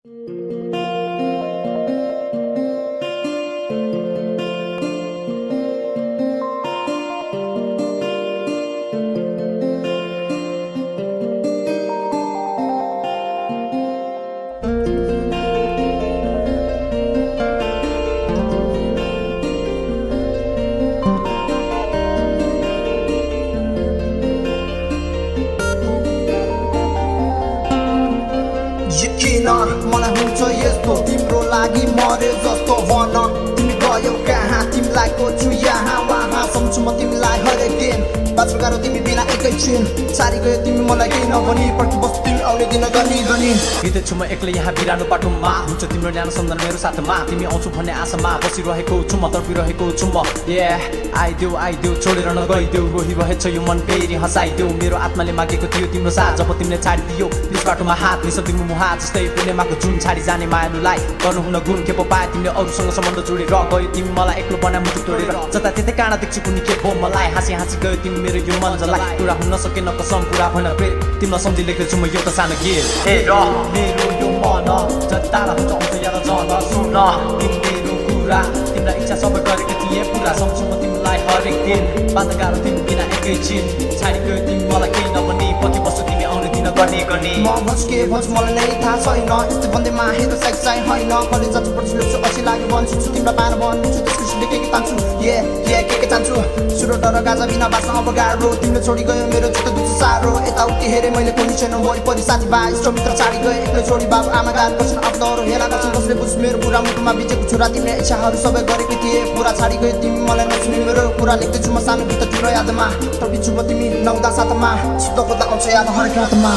मलाई हुन्छ यस्तो तिम्रो लागि मरे जस्तो भन तिमी गयौ कहाँ तिमीलाई खोज्छु यहाँ वहाँ सम्झु म तिमीलाई हरेक दिन बाँच्नु गाह्रो तिमी बिना एकैछिन सारी गयो तिमी मलाई केही नभनी पर्खी बस्छु तिमी आउने दिन गनी गनी हिँड्दैछु म एक्लै यहाँ बिरानो बाटोमा हुन्छ तिम्रो न्यानो सम्झना मेरो साथमा तिमी आउँछु भन्ने आशामा बसिरहेको छु म तर्पिरहेको छु म आइदेऊ छोडेर नगइदेऊ रोहिरहेछ यो मन फेरि हँसाइदेऊ मेरो आत्माले मागेको थियो तिम्रो साथ जब तिमीले छाडिदियो प्लिज बाटोमा हात मिस तिम्रो मुहा जस्तै पूर्णिमाको जुन छाडी जाने मायालुलाई गर्नु हुन गुण के पो पाए तिमीले अरूसँग सम्बन्ध जोडेर गयो तिमी मलाई एक्लो बना मुटु तोडेर जता त्यतै काँडा देख्छु कुनै के भो मलाई हाँसी गयो तिमी मेरो यो मन्जलाई पुरा हुन सकेन कसम पुरा भन प्रेम तिमीलाई सम्झी लेख्दैछु म एउटा सानो गीत हेर मेरो यो मन जता हुन्छ आउँछ याद जन सुन तिम्रो कुरा तिमीलाई इच्छा सबै गरेको थिएँ पुरा सम्झु म तिमीलाई हरेक दिन बाँध्न गाह्रो तिमी बिना एकैछिन छाडी गयो तिमी मलाई केही नभनी पछि बस्छु तिमी आउने दिन गर्ने म भन्छु के भन्छु मलाई नै थाहा छैन यस्तो भन्दैमा हेर साइक चाहिँ होइन कलेज जान्छु पढ्छु लेख्छु अझै लाग्यो भन्छु तिमीलाई पाएर भन्छु त्यसपछि के तान्छु के चाहन्छु सुरो डर गाजा बिना बाँच्न अब गाह्रो तिमीले छोडी गयो मेरो जुत्तो दुख्छ साह्रो यताउति हेरेँ मैले कुनै छैन वरिपरि साथीभाइ इष्टमित्र छाडी गए एक्लै छोडी बाबु आमा गाली गर्छन् आफ्नो हेला गर्छन् कसले बुझ्छु मेरो पुरा मुटुमा बितेको छोरा तिमीले इच्छाहरू सबै गरेकी थिए पुरा छाडी गयो तिमी मलाई नसुनि मेरो कुरा लेख्दैछु म सानो गीत तिम्रो यादमा तर्पिन्छु म तिमी नहुँदा साथमा सुत्दा खोज्दा आउँछ याद हरेक रातमा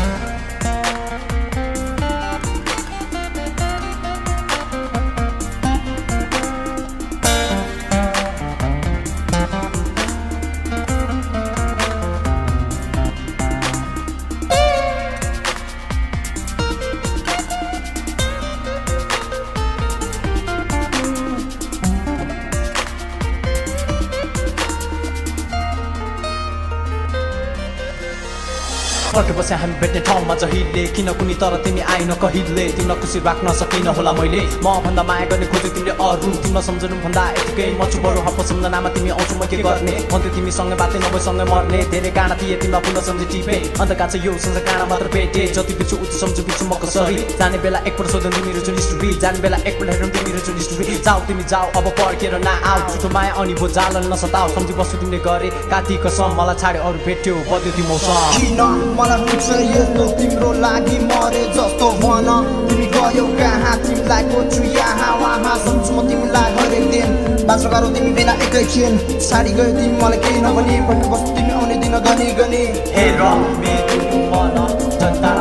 फर्के बसे हामी भेट्ने ठाउँमा जहिले किन कुनै तर तिमी आइन कहिले तिमीलाई खुसी राख्न सकिन होला मैले म भन्दा माया गर्ने खोज्छु तिमीले अरू तिमीलाई सम्झनु भन्दा यतिकै म छु बरु हप्पा सम्झनामा तिमी आउँछु म के गर्ने भन्थ्यो तिमीसँग बातै नभएसँगै मर्ने धेरै काँडा थिए तिमीलाई पुनः सम्झे टिपे अन्त कान्छ यो संसार काँडा मात्र भेटे जति बिच्छु उति सम्झु बिच्छु म कसरी जाने बेला एकपल्ट सोध्नु तिमीहरू जुन स्टोरी जाने बेला एकपल्ट हेर्नु तिमीहरू जुन स्टोरी जाऊ तिमी जाऊ अब पर्खेर नआऊ छुटो माया अनि भो जालन नसताऊ सम्झी बस्छु तिमीले गरे काती कसम मलाई छाडे अरू भेट्यो बद्यो तिम्रो मौसम मलाई हुन्छ यस्तो तिम्रो लागि मरे जस्तो भन तिमी गयौ कहाँ तिमीलाई खोज्छु यहाँ वहाँ सम्झु म तिमीलाई हरेक दिन बाँच्न गाह्रो तिमी बिना एकैछिन छाडी गयो तिमी मलाई केही नभनी पर्खी बस्छु तिमी आउने दिन गनी हेर मेरो मन जता